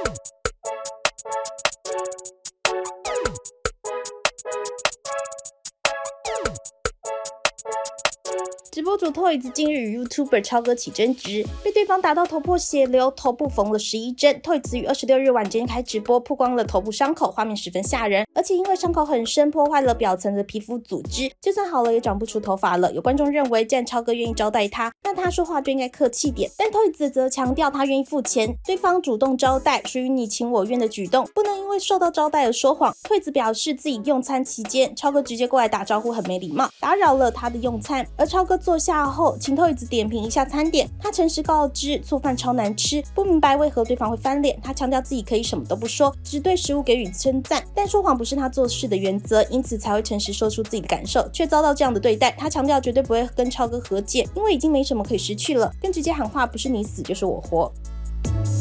直播主 Toyz 近日与 YouTuber 超哥起争执，被对方打到头破血流，头部缝了11针。Toyz 于26日晚间开直播，曝光了头部伤口，画面十分吓人，而且因为伤口很深，破坏了表层的皮肤组织，就算好了也长不出头发了。有观众认为，既然超哥愿意招待他，那他说话就应该客气点。但 Toyz 则强调他愿意付钱，对方主动招待，属于你情我愿的举动，不能因为受到招待而说谎。Toyz 表示自己用餐期间，超哥直接过来打招呼，很没礼貌，打扰了他的用餐。而超哥坐下后，请 Toyz 点评一下餐点，他诚实告知醋饭超难吃，不明白为何对方会翻脸。他强调自己可以什么都不说，只对食物给予称赞，但说谎不是他做事的原则，因此才会诚实说出自己的感受，却遭到这样的对待。他强调绝对不会跟超哥和解，因为已经没什么可以失去了，更直接喊话不是你死就是我活。